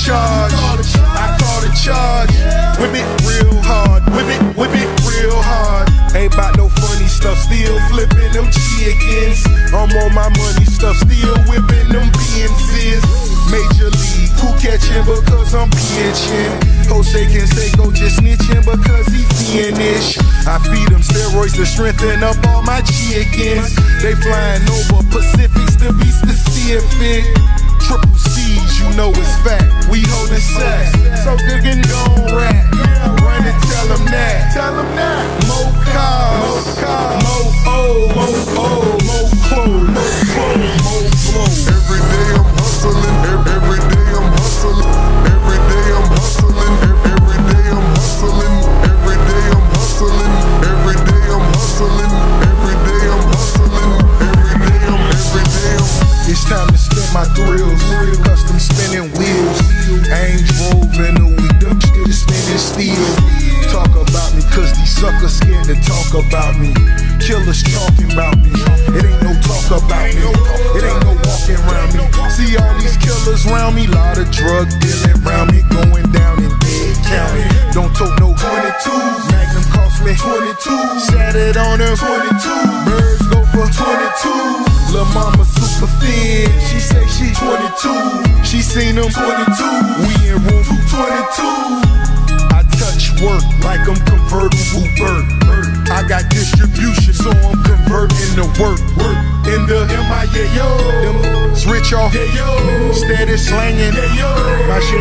charge. I call the charge. Whip it real hard. Whip it real hard. Ain't about no funny stuff. Still flipping them chickens. I'm on my money stuff. Still whipping them Benzes. Major league. Who catching because I'm pitching? Jose Canseco just snitching because he fiendish. I feed them steroids to strengthen up all my chickens. They flying over Pacifics to be specific. Triple C's, you know it's fact. We holding sacks, so diggin' gon' rap. Run and tell them that. More cars, more O's, more clothes, more flow. Every day I'm hustling. Every day I'm hustling. Every day I'm hustling. Every day I'm hustling. Every day I'm hustling. Every day I'm hustling. Every day I'm hustling. Every day I'm. It's time to spin my thrills. Custom spinning wheels. I ain't drove in a week. Them still spinning steel. Talk about me, cause these suckers scared to talk about me. Killers talking about me. It ain't no talk about me. It ain't no walking around me. See all these killers around me. Lot of drug dealing around me. Going down in Dead County. Don't tote no 22. Magnum cost me 22. Sat it on her 22. Birds go for 22. Lil' mama super thin. She say she 22. She seen them 22. We in room 222. I touch work like I'm convertible bird. I got distribution, so I'm converting to work. In the MIA, yo, them rich off, steady slanging. My shit